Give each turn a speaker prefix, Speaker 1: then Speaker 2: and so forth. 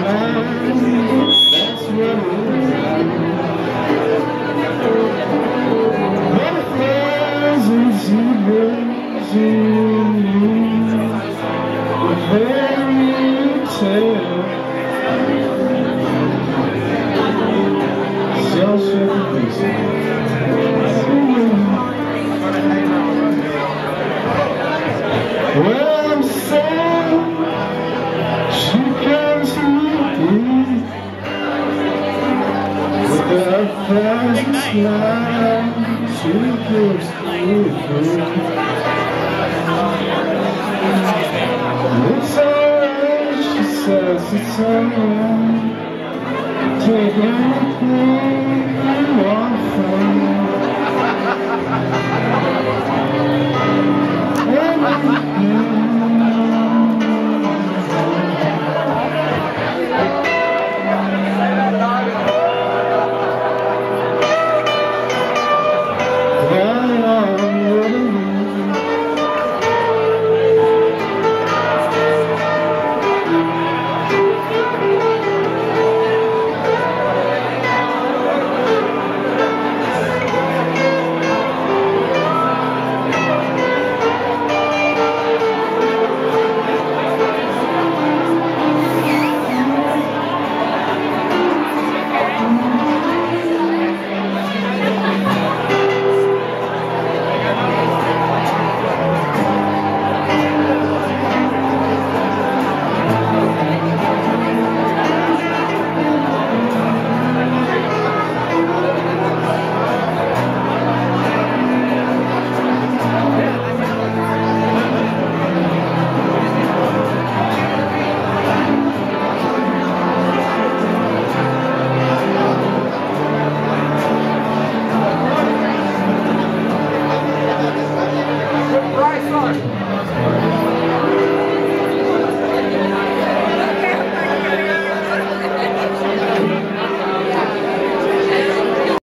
Speaker 1: That's what it is. Butterflies and zebras in a fairy tale. Shell-shocked basement. Well, I'm sad she comes to me with a thousand smiles. She gives me it's alright, she says it's alright. Take anything you want from me. Anything.